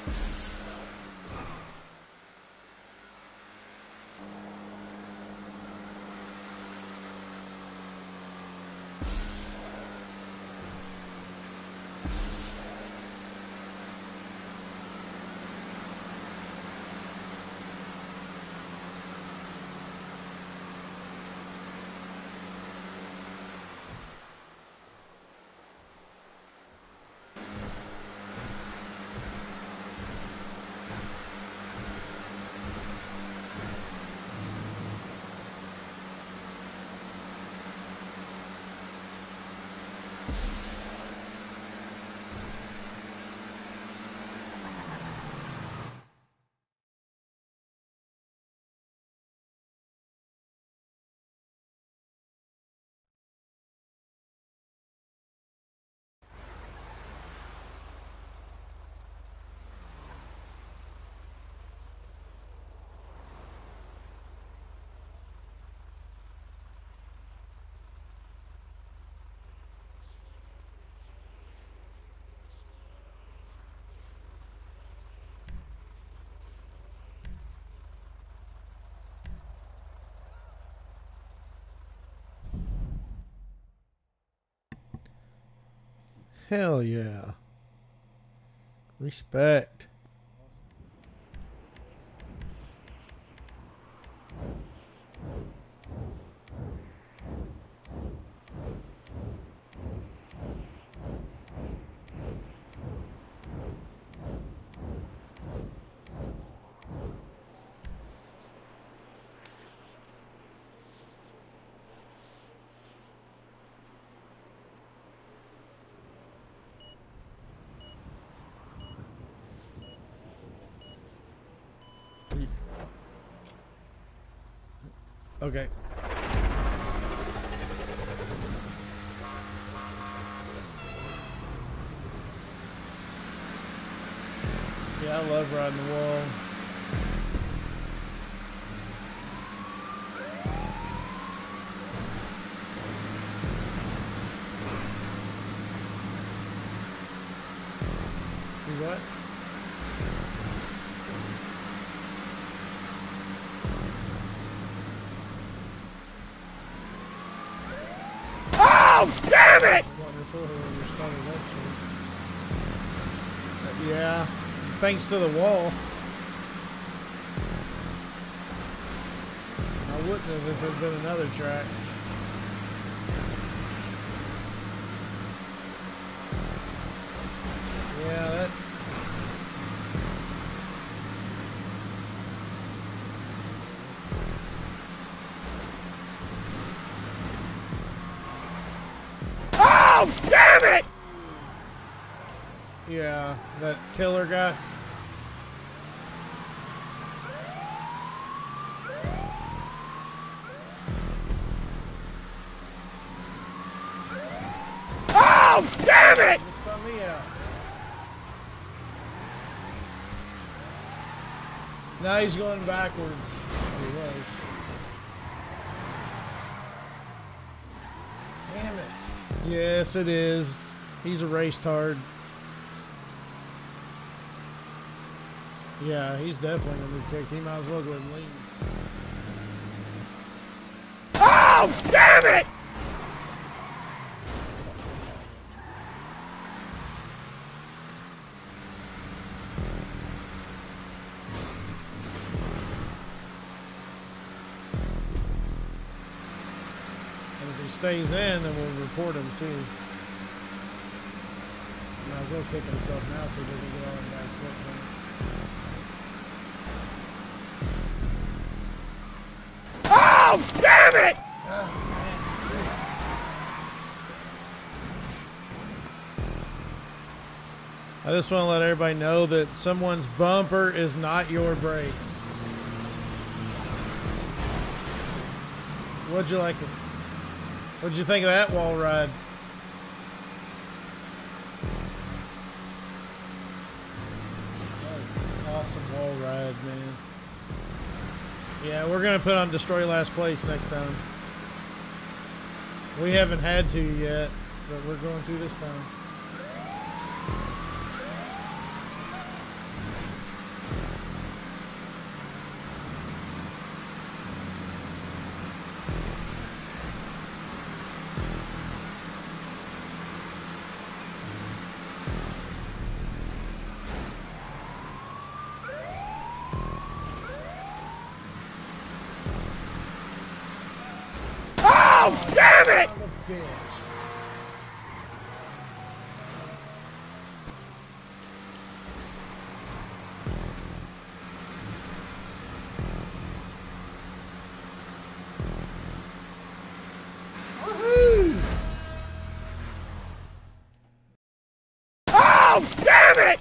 Hell yeah. Respect. Okay. Yeah, I love riding the wall. You what? Oh, damn it! Yeah, thanks to the wall. I wouldn't have if it had been another track. Yeah, that... Oh, damn it! Yeah, that killer guy. Oh, damn it! Just spun me out. Now he's going backwards. He was. Damn it. Yes, it is. He's erased hard. Yeah, he's definitely gonna be kicked. He might as well go ahead and leave. Oh, damn it! And if he stays in, then we'll report him too. Might as well kick himself now so he doesn't get all in back foot. Oh, damn it! I just want to let everybody know that someone's bumper is not your brake. What'd you like? What'd you think of that wall ride? Awesome wall ride, man. Yeah, we're gonna put on Destroy Last Place next time. We haven't had to yet, but we're going to this time. damn it! Oh, damn it!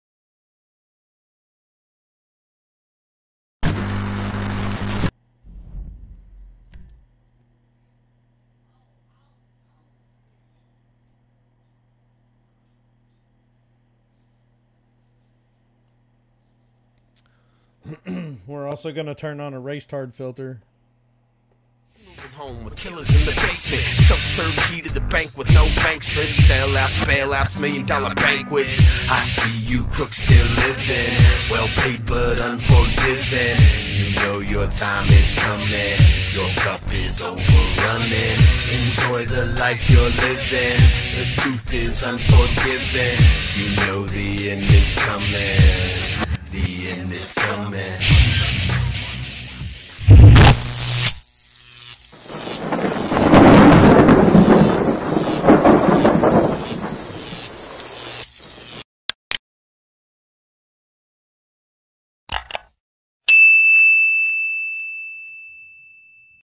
We're also going to turn on a race tard filter. Home with killers in the basement, self-serve key to the bank with no bank slips, sellouts, bailouts, $1 million banquets. I see you crooks still living, well paid but unforgiven. You know your time is coming, your cup is overrunning. Enjoy the life you're living, the truth is unforgiving. You know the end is coming, the end is coming.